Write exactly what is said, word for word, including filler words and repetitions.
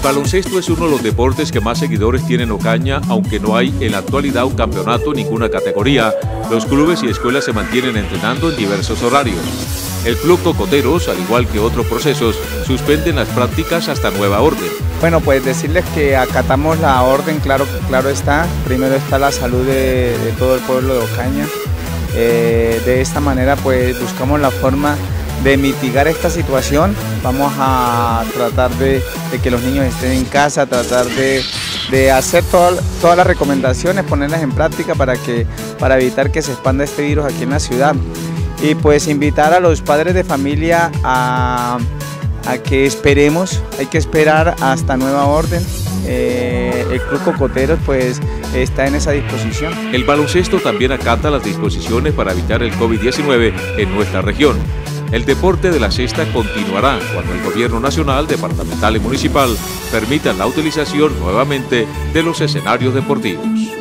baloncesto es uno de los deportes que más seguidores tiene en Ocaña, aunque no hay en la actualidad un campeonato en ninguna categoría. Los clubes y escuelas se mantienen entrenando en diversos horarios. El Club Cocoteros, al igual que otros procesos, suspenden las prácticas hasta nueva orden. Bueno, pues decirles que acatamos la orden, claro, claro está. Primero está la salud de, de todo el pueblo de Ocaña. Eh, de esta manera pues buscamos la forma de mitigar esta situación. Vamos a tratar de, de que los niños estén en casa, tratar de, de hacer todo, todas las recomendaciones, ponerlas en práctica para, que, para evitar que se expanda este virus aquí en la ciudad. Y pues invitar a los padres de familia a, a que esperemos, hay que esperar hasta nueva orden. Eh, el Club Cocoteros pues está en esa disposición. El baloncesto también acata las disposiciones para evitar el COVID diecinueve en nuestra región. El deporte de la cesta continuará cuando el gobierno nacional, departamental y municipal permitan la utilización nuevamente de los escenarios deportivos.